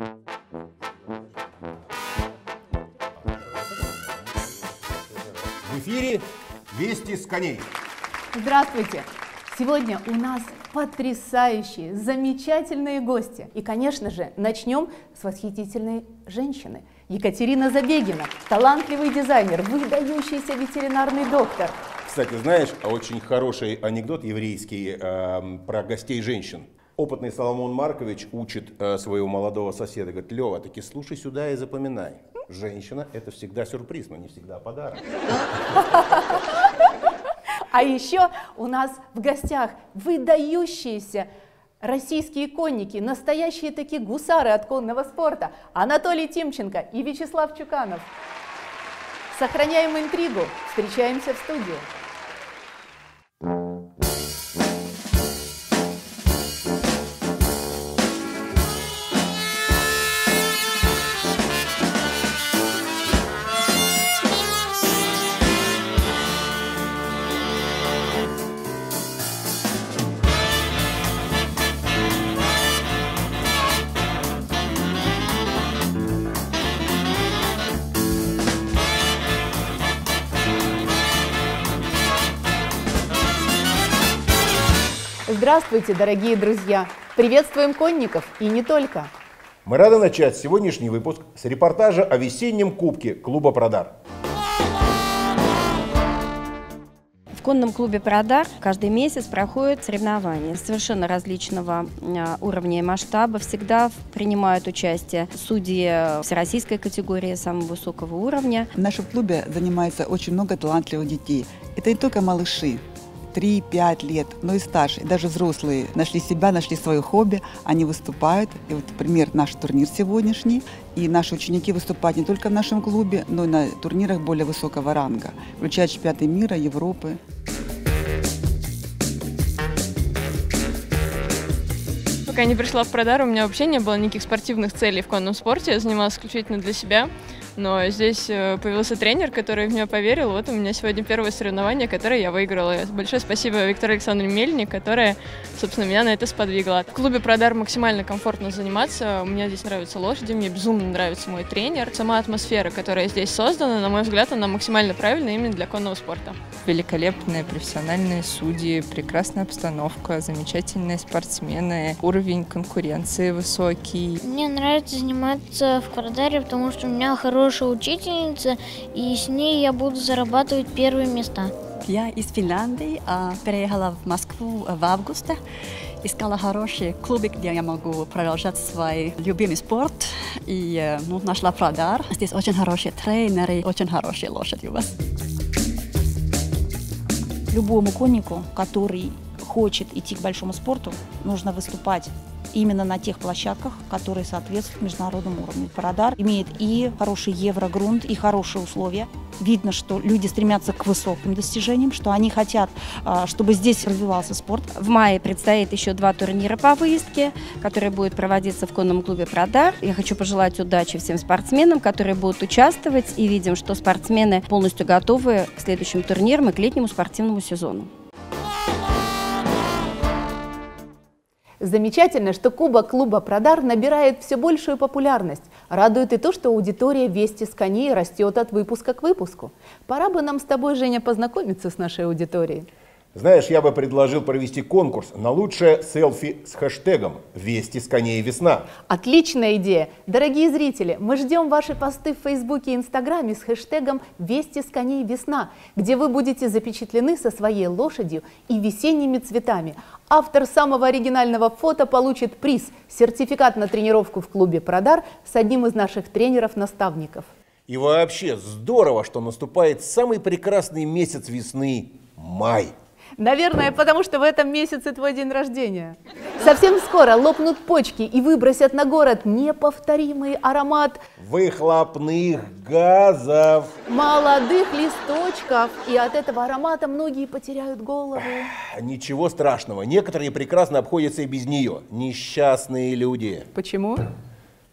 В эфире «Вести с коней». Здравствуйте! Сегодня у нас потрясающие, замечательные гости. И, конечно же, начнем с восхитительной женщины. Екатерина Забегина, талантливый дизайнер, выдающийся ветеринарный доктор. Кстати, знаешь, очень хороший анекдот еврейский про гостей женщин. Опытный Соломон Маркович учит своего молодого соседа, говорит: Лева, таки слушай сюда и запоминай. Женщина – это всегда сюрприз, но не всегда подарок. А еще у нас в гостях выдающиеся российские конники, настоящие такие гусары от конного спорта, Анатолий Тимченко и Вячеслав Чуканов. Сохраняем интригу, встречаемся в студии. Здравствуйте, дорогие друзья! Приветствуем конников и не только! Мы рады начать сегодняшний выпуск с репортажа о весеннем кубке клуба «Продар». В конном клубе «Продар» каждый месяц проходят соревнования совершенно различного уровня и масштаба. Всегда принимают участие судьи всероссийской категории самого высокого уровня. В нашем клубе занимается очень много талантливых детей. Это не только малыши, 3-5 лет, но и старше, и даже взрослые нашли себя, нашли свое хобби, они выступают. И вот, например, наш турнир сегодняшний, и наши ученики выступают не только в нашем клубе, но и на турнирах более высокого ранга, включая чемпионаты мира, Европы. Пока не пришла в Продар, у меня вообще не было никаких спортивных целей в конном спорте, я занималась исключительно для себя. Но здесь появился тренер, который в меня поверил. Вот у меня сегодня первое соревнование, которое я выиграла. Большое спасибо Виктории Александровне Мельник, которая, собственно, меня на это сподвигла. В клубе «Продар» максимально комфортно заниматься. Мне здесь нравятся лошади, мне безумно нравится мой тренер. Сама атмосфера, которая здесь создана, на мой взгляд, она максимально правильная именно для конного спорта. Великолепные профессиональные судьи, прекрасная обстановка, замечательные спортсмены, уровень конкуренции высокий. Мне нравится заниматься в «Продаре», потому что у меня хорошая учительница, и с ней я буду зарабатывать первые места. Я из Финляндии, переехала в Москву в августе. Искала хороший клуб, где я могу продолжать свой любимый спорт. И нашла «Продар». Здесь очень хорошие тренеры, очень хорошие лошади у вас. Любому коннику, который хочет идти к большому спорту, нужно выступать именно на тех площадках, которые соответствуют международному уровню. «Продар» имеет и хороший еврогрунт, и хорошие условия. Видно, что люди стремятся к высоким достижениям, что они хотят, чтобы здесь развивался спорт. В мае предстоит еще 2 турнира по выездке, которые будут проводиться в конном клубе «Продар». Я хочу пожелать удачи всем спортсменам, которые будут участвовать, и видим, что спортсмены полностью готовы к следующим турнирам и к летнему спортивному сезону. Замечательно, что кубок клуба «Продар» набирает все большую популярность. Радует и то, что аудитория «Вести с коней» растет от выпуска к выпуску. Пора бы нам с тобой, Женя, познакомиться с нашей аудиторией. Знаешь, я бы предложил провести конкурс на лучшее селфи с хэштегом «Вести с коней весна». Отличная идея! Дорогие зрители, мы ждем ваши посты в Фейсбуке и Инстаграме с хэштегом «Вести с коней весна», где вы будете запечатлены со своей лошадью и весенними цветами. Автор самого оригинального фото получит приз – сертификат на тренировку в клубе «Продар» с одним из наших тренеров-наставников. И вообще здорово, что наступает самый прекрасный месяц весны – май. Наверное, потому что в этом месяце твой день рождения. Совсем скоро лопнут почки и выбросят на город неповторимый аромат выхлопных газов, молодых листочков. И от этого аромата многие потеряют голову. Ничего страшного, некоторые прекрасно обходятся и без нее. Несчастные люди. Почему?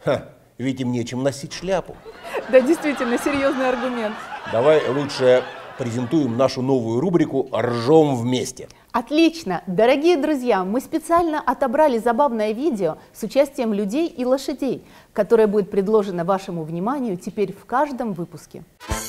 Ведь им нечем носить шляпу. Да, действительно, серьезный аргумент. Давай лучше презентуем нашу новую рубрику «Ржем вместе». Отлично! Дорогие друзья, мы специально отобрали забавное видео с участием людей и лошадей, которое будет предложено вашему вниманию теперь в каждом выпуске.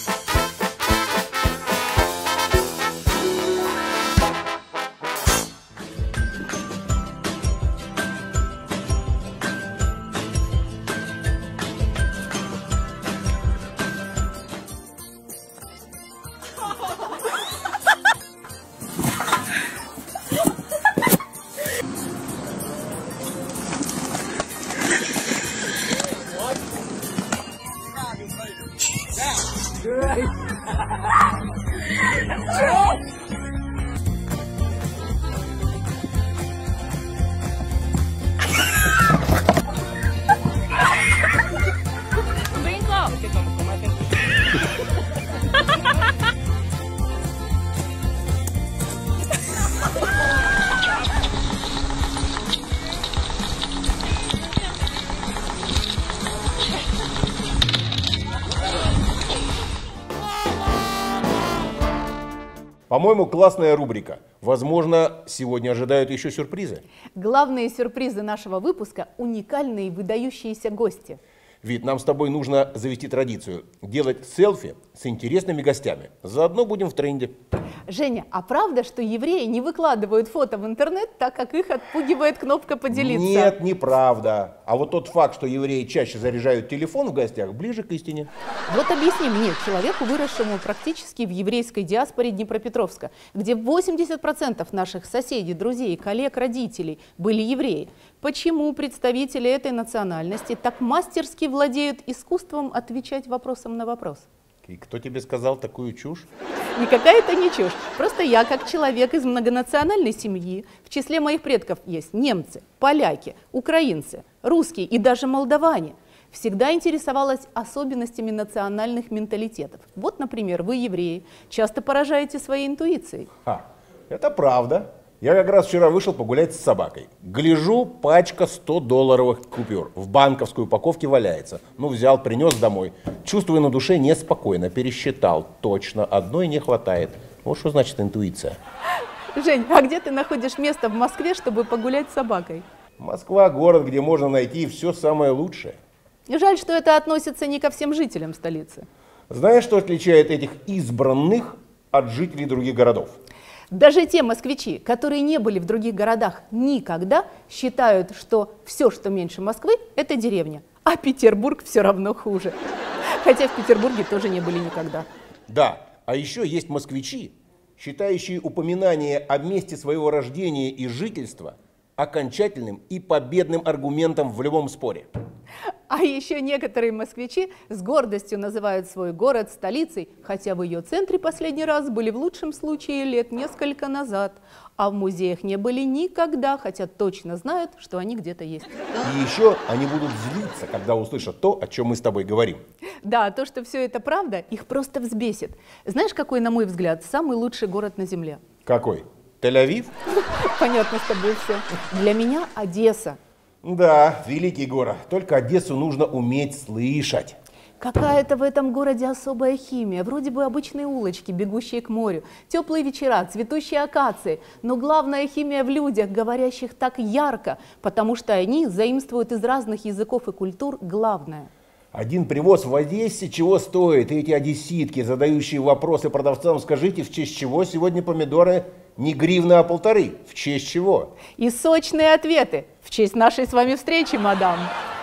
По-моему, классная рубрика. Возможно, сегодня ожидают еще сюрпризы. Главные сюрпризы нашего выпуска – уникальные и выдающиеся гости. Ведь нам с тобой нужно завести традицию – делать селфи с интересными гостями. Заодно будем в тренде. Женя, а правда, что евреи не выкладывают фото в интернет, так как их отпугивает кнопка «Поделиться»? Нет, неправда. А вот тот факт, что евреи чаще заряжают телефон в гостях, ближе к истине. Вот объясни мне, человеку, выросшему практически в еврейской диаспоре Днепропетровска, где 80% наших соседей, друзей, коллег, родителей были евреи, почему представители этой национальности так мастерски владеют искусством отвечать вопросом на вопрос? И кто тебе сказал такую чушь? Никакая это не чушь. Просто я, как человек из многонациональной семьи, в числе моих предков есть немцы, поляки, украинцы, русские и даже молдаване, всегда интересовалась особенностями национальных менталитетов. Вот, например, вы, евреи, часто поражаете своей интуицией. Это правда. Я как раз вчера вышел погулять с собакой. Гляжу, пачка $100 купюр. В банковской упаковке валяется. Ну, взял, принес домой. Чувствую на душе неспокойно. Пересчитал. Точно, одной не хватает. Вот что значит интуиция. Жень, а где ты находишь место в Москве, чтобы погулять с собакой? Москва – город, где можно найти все самое лучшее. Жаль, что это относится не ко всем жителям столицы. Знаешь, что отличает этих избранных от жителей других городов? Даже те москвичи, которые не были в других городах никогда, считают, что все, что меньше Москвы, это деревня, а Петербург все равно хуже. Хотя в Петербурге тоже не были никогда. Да, а еще есть москвичи, считающие упоминание о месте своего рождения и жительства окончательным и победным аргументом в любом споре. А еще некоторые москвичи с гордостью называют свой город столицей, хотя в ее центре последний раз были в лучшем случае лет несколько назад, а в музеях не были никогда, хотя точно знают, что они где-то есть. И еще они будут злиться, когда услышат то, о чем мы с тобой говорим. Да, то, что все это правда, их просто взбесит. Знаешь, какой, на мой взгляд, самый лучший город на земле? Какой? Тель-Авив? Понятно с тобой все. Для меня Одесса. Да, великий город. Только Одессу нужно уметь слышать. Какая-то в этом городе особая химия. Вроде бы обычные улочки, бегущие к морю, теплые вечера, цветущие акации. Но главная химия в людях, говорящих так ярко, потому что они заимствуют из разных языков и культур главное. Один привоз в Одессе чего стоит? И эти одесситки, задающие вопросы продавцам, скажите, в честь чего сегодня помидоры не гривна, а 1,5? В честь чего? И сочные ответы. В честь нашей с вами встречи, мадам.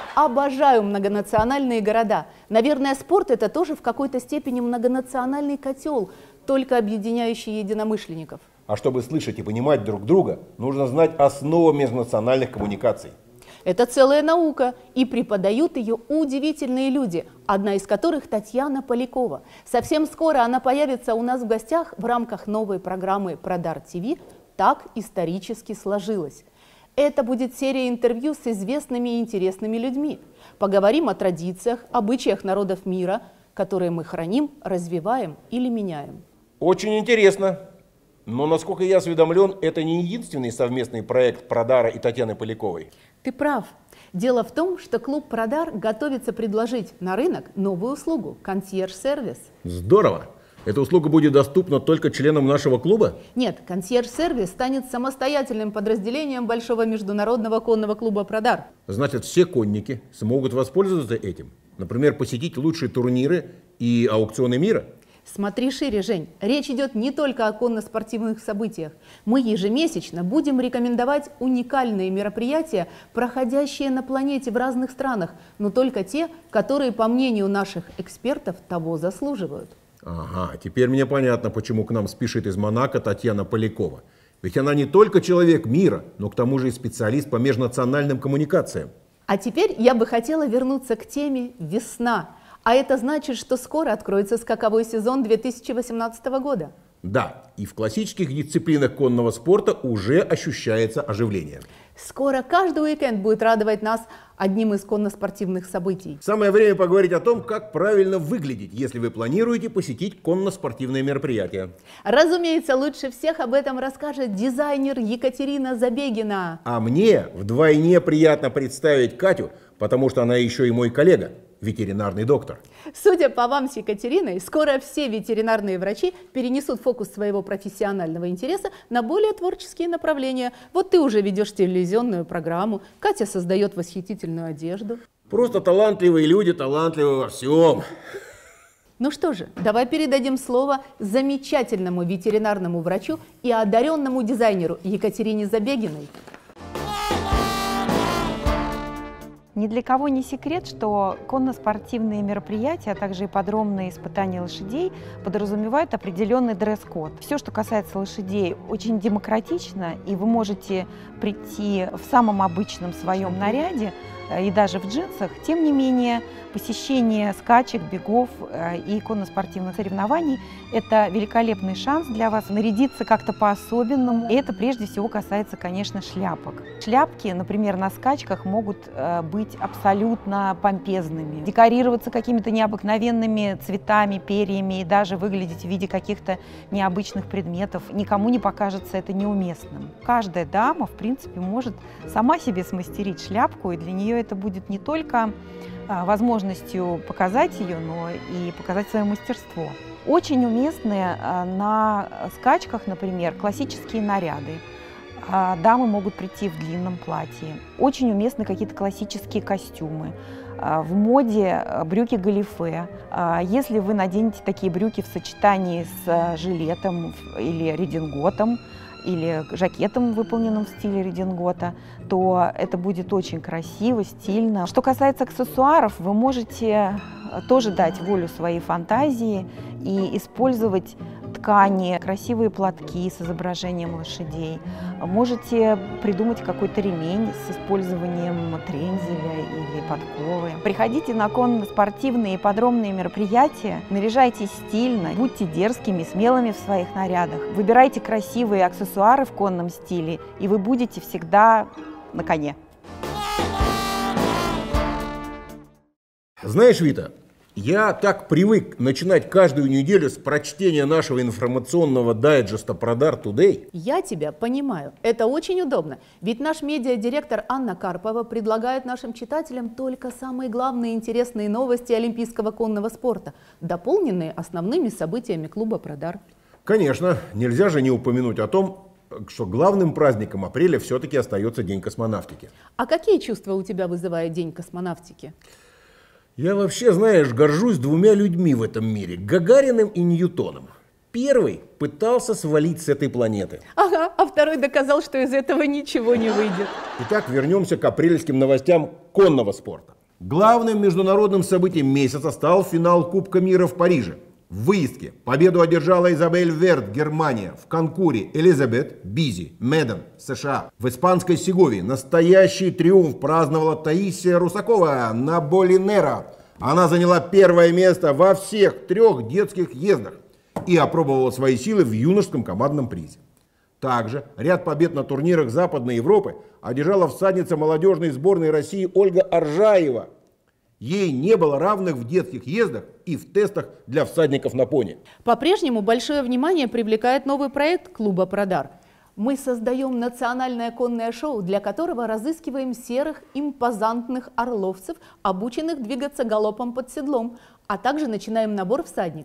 Обожаю многонациональные города. Наверное, спорт – это тоже в какой-то степени многонациональный котел, только объединяющий единомышленников. А чтобы слышать и понимать друг друга, нужно знать основы межнациональных коммуникаций. Это целая наука, и преподают ее удивительные люди, одна из которых Татьяна Полякова. Совсем скоро она появится у нас в гостях в рамках новой программы «Продар ТВ». Так исторически сложилось. Это будет серия интервью с известными и интересными людьми. Поговорим о традициях, обычаях народов мира, которые мы храним, развиваем или меняем. Очень интересно. Но, насколько я осведомлен, это не единственный совместный проект Продара и Татьяны Поляковой. Ты прав. Дело в том, что клуб «Продар» готовится предложить на рынок новую услугу – консьерж-сервис. Здорово! Эта услуга будет доступна только членам нашего клуба? Нет, консьерж-сервис станет самостоятельным подразделением Большого международного конного клуба «Продар». Значит, все конники смогут воспользоваться этим? Например, посетить лучшие турниры и аукционы мира? Смотри шире, Жень. Речь идет не только о конно-спортивных событиях. Мы ежемесячно будем рекомендовать уникальные мероприятия, проходящие на планете в разных странах, но только те, которые, по мнению наших экспертов, того заслуживают. Ага, теперь мне понятно, почему к нам спешит из Монако Татьяна Полякова. Ведь она не только человек мира, но к тому же и специалист по межнациональным коммуникациям. А теперь я бы хотела вернуться к теме «Весна». А это значит, что скоро откроется скаковой сезон 2018 года. Да, и в классических дисциплинах конного спорта уже ощущается оживление. Скоро каждый уикенд будет радовать нас одним из конно-спортивных событий. Самое время поговорить о том, как правильно выглядеть, если вы планируете посетить конно-спортивные мероприятия. Разумеется, лучше всех об этом расскажет дизайнер Екатерина Забегина. А мне вдвойне приятно представить Катю, потому что она еще и мой коллега, ветеринарный доктор. Судя по вам с Екатериной, скоро все ветеринарные врачи перенесут фокус своего профессионального интереса на более творческие направления. Вот ты уже ведешь телевизионную программу, Катя создает восхитительную одежду. Просто талантливые люди, талантливы во всем. Ну что же, давай передадим слово замечательному ветеринарному врачу и одаренному дизайнеру Екатерине Забегиной. Ни для кого не секрет, что конно-спортивные мероприятия, а также ипподромные испытания лошадей подразумевают определенный дресс-код. Все, что касается лошадей, очень демократично, и вы можете прийти в самом обычном своем наряде и даже в джинсах. Тем не менее, посещение скачек, бегов и конно-спортивных соревнований – это великолепный шанс для вас нарядиться как-то по-особенному. И это прежде всего касается, конечно, шляпок. Шляпки, например, на скачках могут быть абсолютно помпезными, декорироваться какими-то необыкновенными цветами, перьями и даже выглядеть в виде каких-то необычных предметов. Никому не покажется это неуместным. Каждая дама, в принципе, может сама себе смастерить шляпку, и для нее это будет не только возможностью показать ее, но и показать свое мастерство. Очень уместны на скачках, например, классические наряды. Дамы могут прийти в длинном платье. Очень уместны какие-то классические костюмы. В моде брюки-галифе. Если вы наденете такие брюки в сочетании с жилетом или рединготом, или жакетом, выполненным в стиле редингота, то это будет очень красиво, стильно. Что касается аксессуаров, вы можете тоже дать волю своей фантазии и использовать ткани, красивые платки с изображением лошадей. Можете придумать какой-то ремень с использованием трензеля или подковы. Приходите на конно-спортивные и ипподромные мероприятия, наряжайтесь стильно, будьте дерзкими, смелыми в своих нарядах. Выбирайте красивые аксессуары в конном стиле, и вы будете всегда на коне. Знаешь, Вита, я так привык начинать каждую неделю с прочтения нашего информационного дайджеста «Продар Today». Я тебя понимаю. Это очень удобно. Ведь наш медиадиректор Анна Карпова предлагает нашим читателям только самые главные интересные новости олимпийского конного спорта, дополненные основными событиями клуба «Продар». Конечно, нельзя же не упомянуть о том, что главным праздником апреля все-таки остается День космонавтики. А какие чувства у тебя вызывает День космонавтики? Я вообще, знаешь, горжусь двумя людьми в этом мире – Гагариным и Ньютоном. Первый пытался свалить с этой планеты. Ага, а второй доказал, что из этого ничего не выйдет. Итак, вернемся к апрельским новостям конного спорта. Главным международным событием месяца стал финал Кубка мира в Париже. В выездке победу одержала Изабель Верт, Германия. В конкуре Элизабет Бизи, Меден, США. В испанской Сеговии настоящий триумф праздновала Таисия Русакова на Болинера. Она заняла первое место во всех 3 детских ездах и опробовала свои силы в юношеском командном призе. Также ряд побед на турнирах Западной Европы одержала всадница молодежной сборной России Ольга Аржаева. Ей не было равных в детских ездах и в тестах для всадников на пони. По-прежнему большое внимание привлекает новый проект клуба «Продар». Мы создаем национальное конное шоу, для которого разыскиваем серых импозантных орловцев, обученных двигаться галопом под седлом, а также начинаем набор всадников.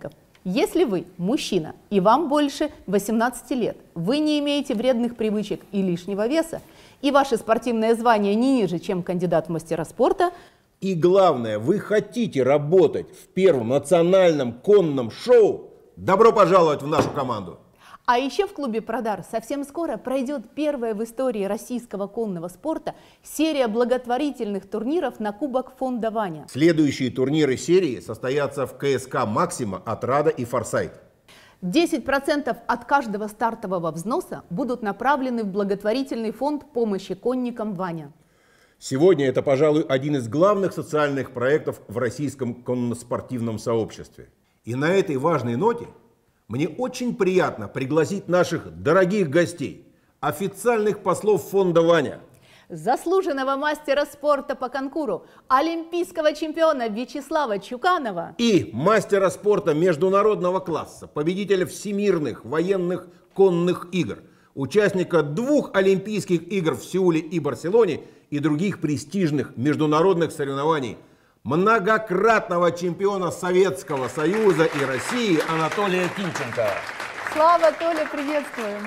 Если вы мужчина и вам больше 18 лет, вы не имеете вредных привычек и лишнего веса, и ваше спортивное звание не ниже, чем кандидат в мастера спорта, и главное, вы хотите работать в первом национальном конном шоу, добро пожаловать в нашу команду. А еще в клубе «Продар» совсем скоро пройдет первая в истории российского конного спорта серия благотворительных турниров на Кубок фонда «Ваня». Следующие турниры серии состоятся в КСК «Максима», «Отрада» и «Форсайт». 10% от каждого стартового взноса будут направлены в благотворительный фонд помощи конникам «Ваня». Сегодня это, пожалуй, один из главных социальных проектов в российском конноспортивном сообществе. И на этой важной ноте мне очень приятно пригласить наших дорогих гостей, официальных послов фонда «Ваня». Заслуженного мастера спорта по конкуру, олимпийского чемпиона Вячеслава Чуканова и мастера спорта международного класса, победителя всемирных военных конных игр, участника 2 Олимпийских игр в Сеуле и Барселоне и других престижных международных соревнований, многократного чемпиона Советского Союза и России Анатолия Тимченко. Слава, Толя, приветствуем.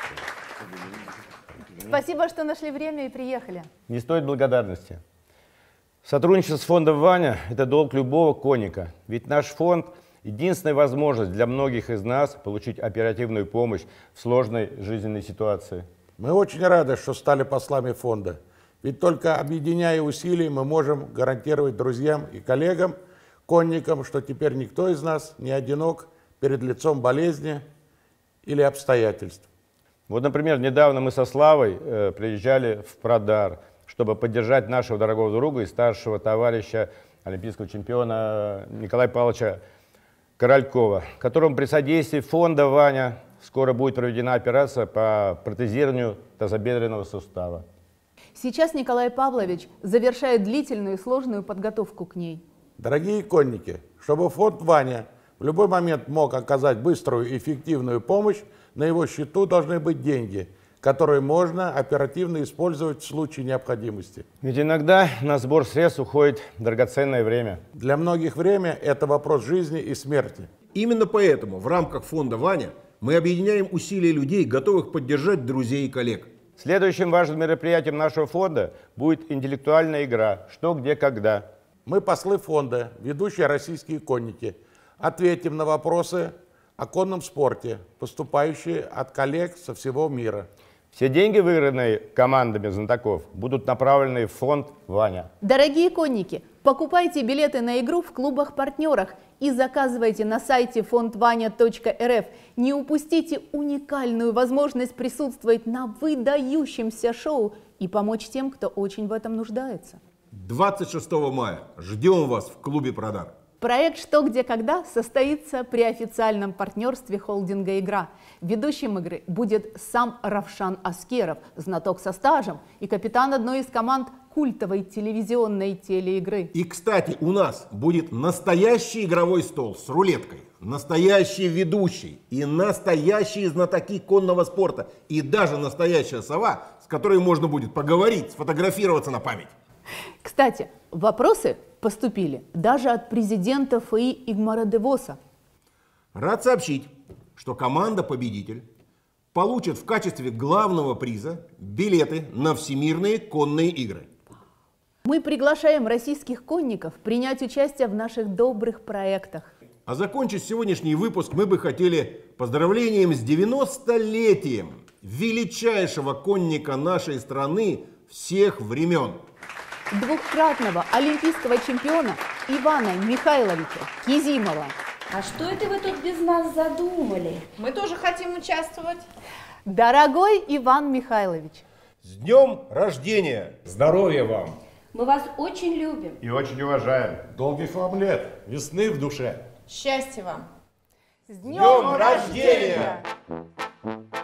Спасибо, что нашли время и приехали. Не стоит благодарности. Сотрудничество с фондом «Ваня» – это долг любого конника. Ведь наш фонд – единственная возможность для многих из нас получить оперативную помощь в сложной жизненной ситуации. Мы очень рады, что стали послами фонда. Ведь только объединяя усилия мы можем гарантировать друзьям и коллегам, конникам, что теперь никто из нас не одинок перед лицом болезни или обстоятельств. Вот, например, недавно мы со Славой приезжали в Продар, чтобы поддержать нашего дорогого друга и старшего товарища, олимпийского чемпиона Николая Павловича Королькова, которому при содействии фонда «Ваня» скоро будет проведена операция по протезированию тазобедренного сустава. Сейчас Николай Павлович завершает длительную и сложную подготовку к ней. Дорогие конники, чтобы фонд «Ваня» в любой момент мог оказать быструю и эффективную помощь, на его счету должны быть деньги, которые можно оперативно использовать в случае необходимости. Ведь иногда на сбор средств уходит драгоценное время. Для многих время – это вопрос жизни и смерти. Именно поэтому в рамках фонда «Ваня» мы объединяем усилия людей, готовых поддержать друзей и коллег. Следующим важным мероприятием нашего фонда будет интеллектуальная игра «Что, где, когда». Мы, послы фонда, ведущие российские конники, ответим на вопросы о конном спорте, поступающие от коллег со всего мира. Все деньги, выигранные командами знатоков, будут направлены в фонд «Ваня». Дорогие конники, покупайте билеты на игру в клубах-партнерах и заказывайте на сайте fondvanya.rf. Не упустите уникальную возможность присутствовать на выдающемся шоу и помочь тем, кто очень в этом нуждается. 26 мая ждем вас в клубе «Продар». Проект «Что, где, когда» состоится при официальном партнерстве холдинга «Игра». Ведущим игры будет сам Равшан Аскеров, знаток со стажем и капитан одной из команд культовой телевизионной телеигры. И, кстати, у нас будет настоящий игровой стол с рулеткой, настоящий ведущий и настоящие знатоки конного спорта, и даже настоящая сова, с которой можно будет поговорить, сфотографироваться на память. Кстати, вопросы поступили даже от президента ФИ Игмара Девоса. Рад сообщить, что команда-победитель получит в качестве главного приза билеты на всемирные конные игры. Мы приглашаем российских конников принять участие в наших добрых проектах. А закончить сегодняшний выпуск мы бы хотели поздравлением с 90-летием величайшего конника нашей страны всех времен. Двукратного олимпийского чемпиона Ивана Михайловича Кизимова. А что это вы тут без нас задумали? Мы тоже хотим участвовать. Дорогой Иван Михайлович, с днем рождения! Здоровья вам! Мы вас очень любим. И очень уважаем. Долгих вам лет, весны в душе. Счастья вам! С днем рождения!